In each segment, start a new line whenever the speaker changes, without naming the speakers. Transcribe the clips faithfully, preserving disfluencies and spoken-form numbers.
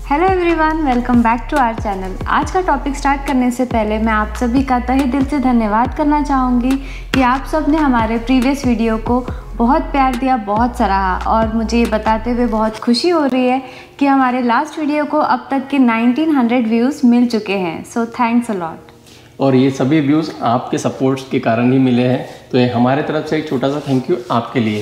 Hello everyone, welcome back to our channel. आज का topic start करने से पहले मैं आप सभी का तहे दिल से धन्यवाद करना चाहूँगी कि आप सब ने हमारे प्रीवियस वीडियो को बहुत प्यार दिया, बहुत सराहा और मुझे ये बताते हुए बहुत खुशी हो रही है कि हमारे लास्ट वीडियो को अब तक के नाइनटीन हंड्रेड व्यूज़ मिल चुके हैं। So thanks a lot.
और ये सभी व्यूज़ आपके सपोर्ट्स के कारण ही मिले हैं, तो ये हमारे तरफ से एक छोटा सा थैंक यू आपके लिए।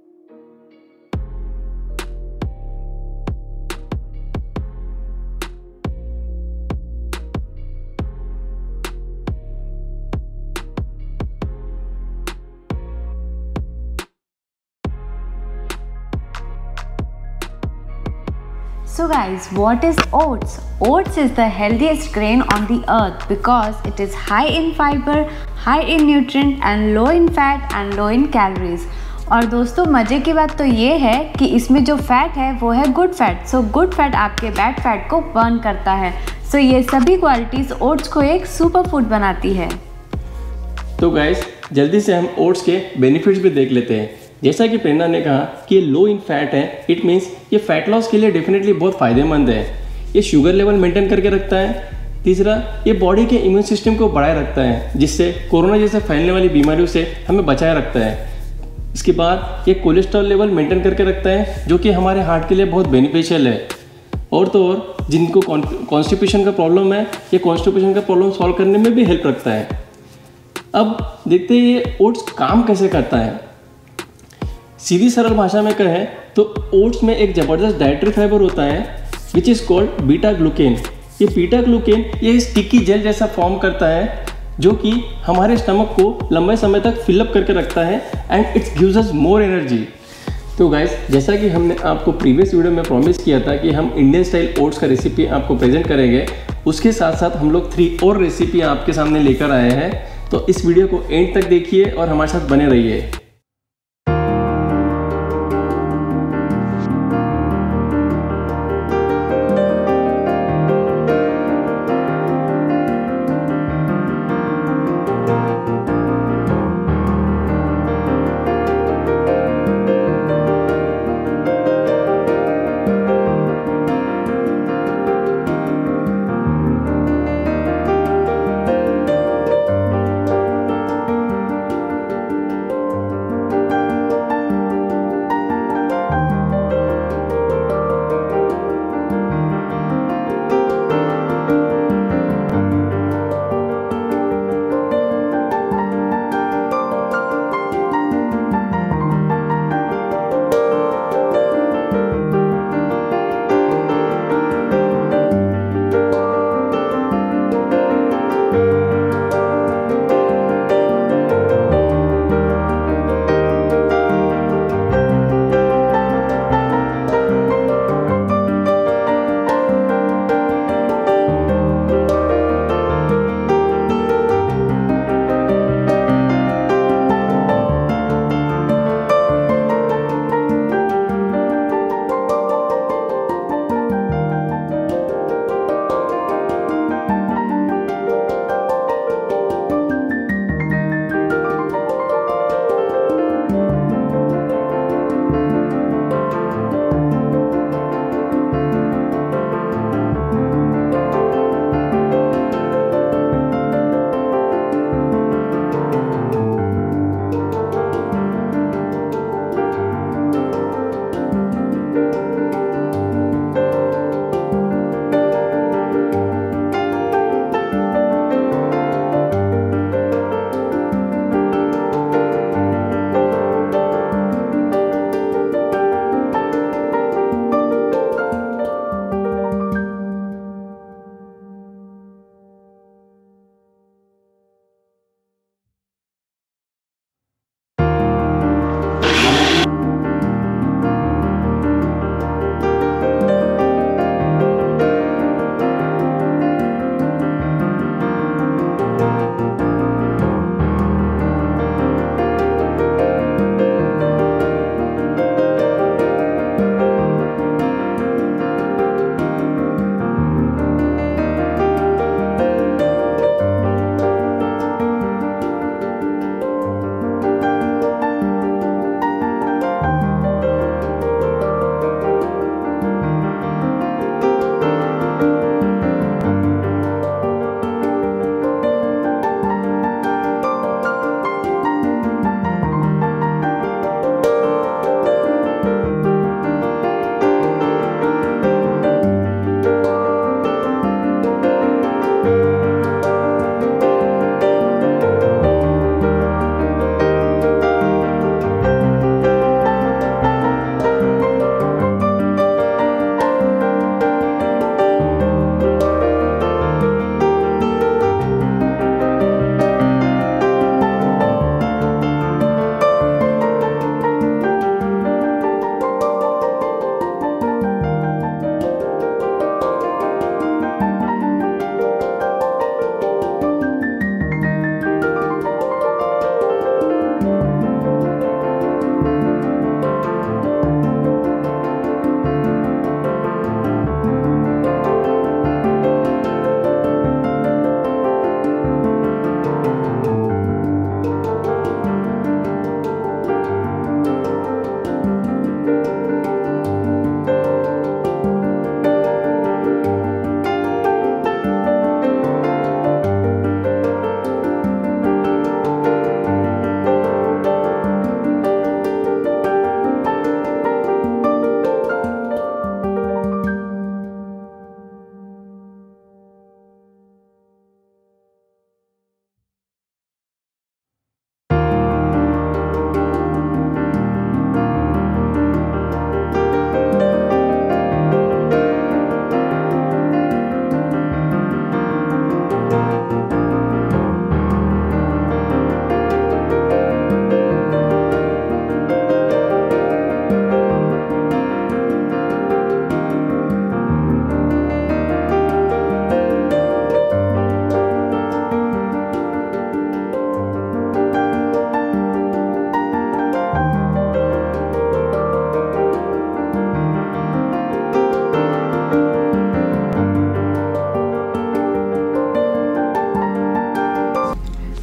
So guys, what is oats? Oats is the healthiest grain on the earth because it is high in fiber, high in nutrient and low in fat and low in calories. और दोस्तों मज़े की बात तो ये है कि इसमें जो फैट है वो है good fat. So good fat आपके बैड फैट को बर्न करता है। सो so, ये सभी क्वालिटीज़ ओट्स को एक सुपर फूड बनाती है।
तो गाइस जल्दी से हम ओट्स के बेनिफिट्स भी देख लेते हैं। जैसा कि प्रेरणा ने कहा कि ये लो इन फैट है, इट मीन्स ये फैट लॉस के लिए डेफिनेटली बहुत फ़ायदेमंद है। ये शुगर लेवल मेंटेन करके रखता है। तीसरा, ये बॉडी के इम्यून सिस्टम को बढ़ाए रखता है, जिससे कोरोना जैसे फैलने वाली बीमारियों से हमें बचाए रखता है। इसके बाद ये कोलेस्ट्रॉल लेवल मेंटेन करके रखता है, जो कि हमारे हार्ट के लिए बहुत बेनिफिशियल है। और तो और जिनको कॉन्स्टिपेशन का प्रॉब्लम है, ये कॉन्स्टिपेशन का प्रॉब्लम सॉल्व करने में भी हेल्प रखता है। अब देखते हैं ये ओट्स काम कैसे करता है। सीधी सरल भाषा में कहें तो ओट्स में एक ज़बरदस्त डाइटरी फाइबर होता है which is called beta glucan. ये बीटा ग्लूकेन ये स्टिकी जेल जैसा फॉर्म करता है, जो कि हमारे स्टमक को लंबे समय तक फिलअप करके रखता है and its gives us more energy. तो गाइस, जैसा कि हमने आपको प्रीवियस वीडियो में प्रॉमिस किया था कि हम इंडियन स्टाइल ओट्स का रेसिपी आपको प्रेजेंट करेंगे, उसके साथ साथ हम लोग थ्री और रेसिपी आपके सामने लेकर आए हैं। तो इस वीडियो को एंड तक देखिए और हमारे साथ बने रहिए।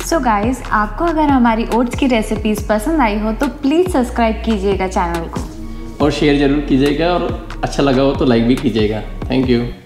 सो गाइस, आपको अगर हमारी ओट्स की रेसिपीज पसंद आई हो तो प्लीज़ सब्सक्राइब कीजिएगा चैनल को
और शेयर ज़रूर कीजिएगा, और अच्छा लगा हो तो लाइक भी कीजिएगा। Thank you.